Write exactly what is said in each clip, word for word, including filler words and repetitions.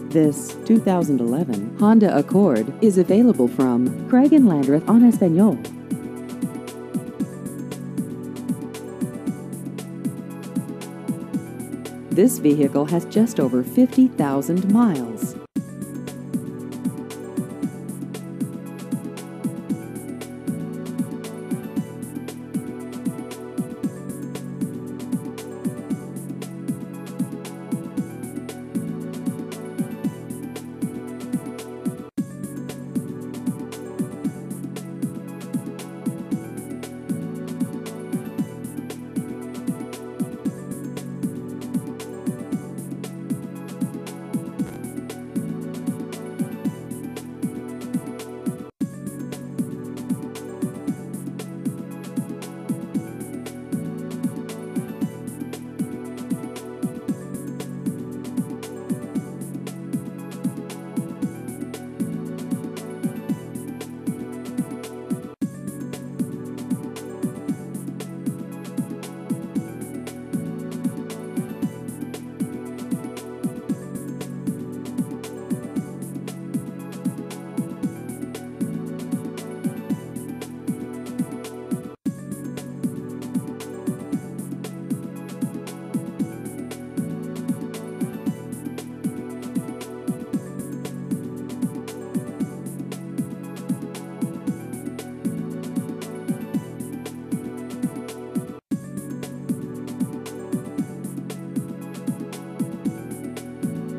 This two thousand eleven Honda Accord is available from Craig and Landreth on Espanol. This vehicle has just over fifty thousand miles.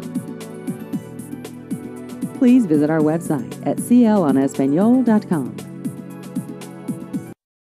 Please visit our website at c l on espanol dot com.